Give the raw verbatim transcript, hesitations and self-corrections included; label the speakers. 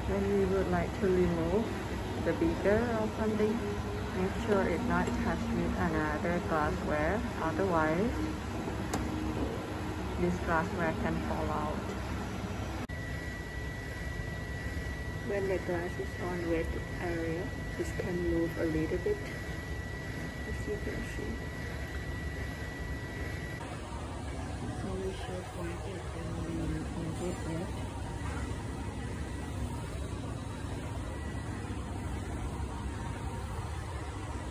Speaker 1: When we would like to remove the beaker or something, make sure it's not touched with another glassware, otherwise this glassware can fall out. When the glass is on wet area, this can move a little bit, as you can see. So we should